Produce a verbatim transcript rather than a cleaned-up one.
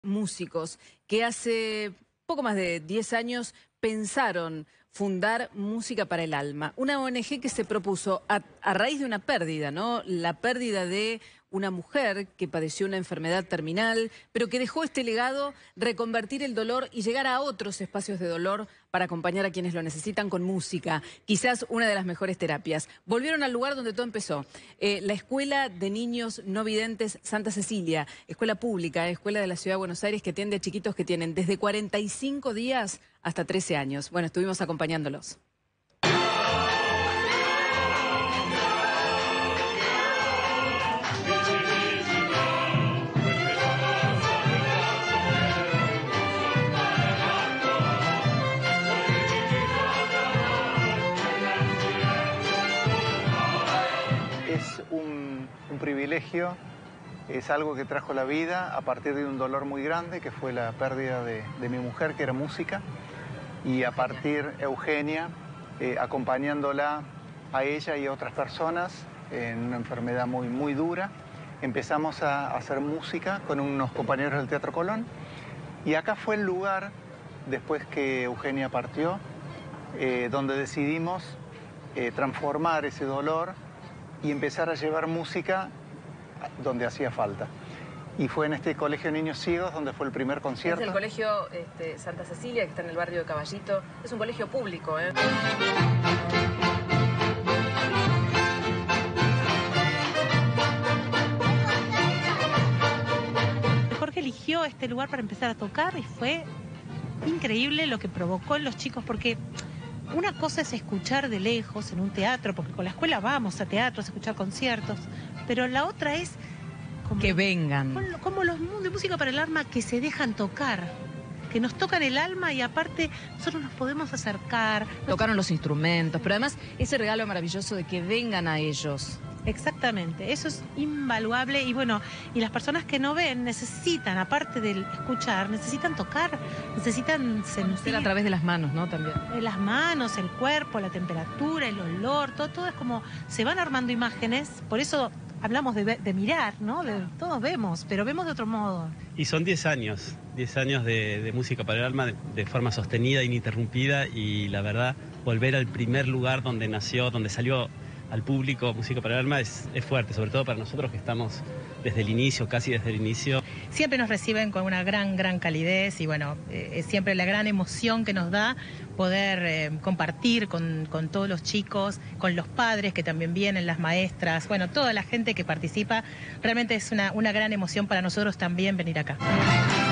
Músicos que hace poco más de diez años pensaron fundar Música para el Alma, una O N G que se propuso a, a raíz de una pérdida, ¿no? La pérdida de una mujer que padeció una enfermedad terminal, pero que dejó este legado, reconvertir el dolor y llegar a otros espacios de dolor para acompañar a quienes lo necesitan con música, quizás una de las mejores terapias. Volvieron al lugar donde todo empezó, eh, la Escuela de Niños No Videntes Santa Cecilia, escuela pública, escuela de la Ciudad de Buenos Aires que atiende a chiquitos que tienen desde cuarenta y cinco días hasta trece años. Bueno, estuvimos acompañándolos. Es un, un privilegio, es algo que trajo la vida a partir de un dolor muy grande, que fue la pérdida de, de mi mujer, que era música, y a partir Eugenia, eh, acompañándola a ella y a otras personas en una enfermedad muy, muy dura, empezamos a hacer música con unos compañeros del Teatro Colón, y acá fue el lugar, después que Eugenia partió, eh, donde decidimos eh, transformar ese dolor y empezar a llevar música donde hacía falta. Y fue en este Colegio de Niños Ciegos donde fue el primer concierto. Es el Colegio este, Santa Cecilia, que está en el barrio de Caballito. Es un colegio público, ¿eh? Jorge eligió este lugar para empezar a tocar y fue increíble lo que provocó en los chicos, porque una cosa es escuchar de lejos en un teatro, porque con la escuela vamos a teatros, a escuchar conciertos, pero la otra es como, que vengan. Como, como los de Música para el Alma que se dejan tocar, que nos tocan el alma y aparte nosotros nos podemos acercar. Tocaron los instrumentos, pero además ese regalo maravilloso de que vengan a ellos. Exactamente, eso es invaluable y bueno, y las personas que no ven necesitan, aparte del escuchar, necesitan tocar, necesitan sentir a través de las manos, ¿no? También. De las manos, el cuerpo, la temperatura, el olor, todo, todo es como, se van armando imágenes, por eso hablamos de, de mirar, ¿no? De, todos vemos, pero vemos de otro modo. Y son diez años, diez años de, de Música para el Alma de, de forma sostenida, ininterrumpida y la verdad, volver al primer lugar donde nació, donde salió al público Música para el Alma es, es fuerte, sobre todo para nosotros que estamos desde el inicio, casi desde el inicio. Siempre nos reciben con una gran, gran calidez y bueno, eh, es siempre la gran emoción que nos da poder eh, compartir con, con todos los chicos, con los padres que también vienen, las maestras, bueno, toda la gente que participa. Realmente es una, una gran emoción para nosotros también venir acá.